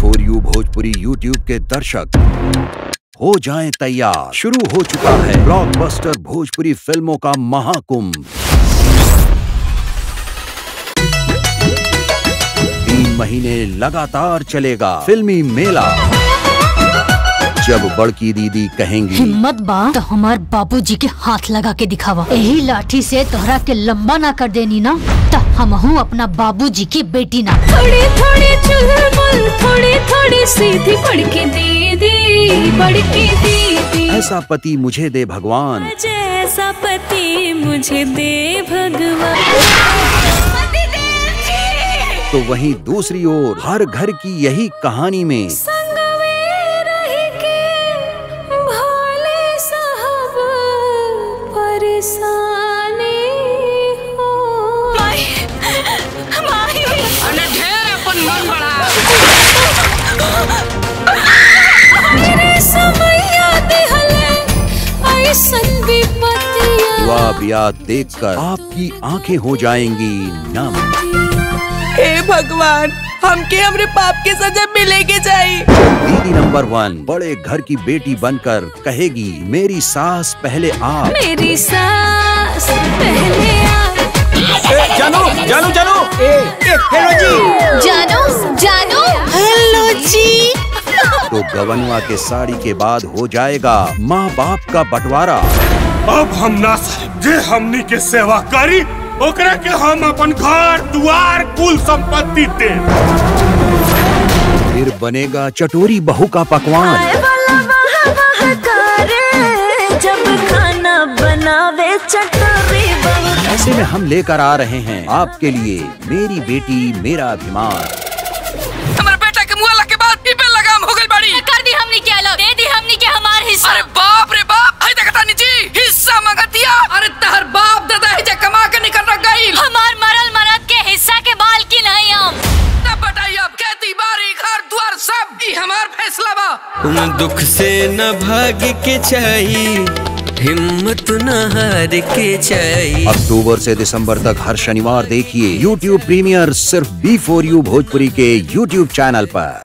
B4U Bhojpuri YouTube के दर्शक हो जाएं तैयार। शुरू हो चुका है ब्लॉकबस्टर भोजपुरी फिल्मों का महाकुंभ। 3 महीने लगातार चलेगा फिल्मी मेला। जब बड़की दीदी कहेंगी हिम्मत बा तो हमार बाबूजी के हाथ लगा के दिखावा। यही लाठी से तोहरा के लंबा ना कर देनी ना तो हमहू अपना बाबूजी की बेटी ना। थोड़ी थोड़ी चुलबुल थोड़ी थोड़ी सीधी बड़की दीदी बड़की दीदी। ऐसा पति मुझे दे भगवान, जैसा पति मुझे दे भगवान। तो वहीं दूसरी ओर हर घर की यही कहानी में याद देखकर आपकी आंखें हो जाएंगी नम। हे भगवान, हमके हमरे पाप के सजा मिलेगी चाहिए। दीदी नंबर 1 बड़े घर की बेटी बनकर कहेगी मेरी सास पहले आप। मेरी सास पहले आप। जानू जानू जानू हेलो जी। जानू जानू हेलो जी। तो गवनवा के साड़ी के बाद हो जाएगा माँ बाप का बंटवारा। अब हम ना जे हमनी के सेवा करी ओकरा के हम अपन घर द्वार कुल संपत्ति दे। फिर बनेगा चटोरी बहू का पकवान। जब खाना बनावे चटोरी बहू। ऐसे में हम लेकर आ रहे हैं आपके लिए मेरी बेटी मेरा अभिमान। हमारे बेटा के मुआला के बाद पीपे लगाम हो गई बड़ी। कर दी हमनी क्या लो, दे दी हमनी के हमार हिस्सा। अरे बाप रे बाप, हाय देखता नी जी हिस्सा मांगतिया। अरे तहर बाप दादा है जे कमा के निकल रख गई। हमार मरल मरद के हिस्सा के बाल की नहीं हम। तब बताइए अब खेती बाड़ी घर द्वार सब ई हमार फैसला बा। उन दुख से न भाग के चाहिए, हिम्मत न हार के चाहिए। अक्टूबर से दिसंबर तक हर शनिवार देखिए YouTube प्रीमियर सिर्फ B4U भोजपुरी के YouTube चैनल पर।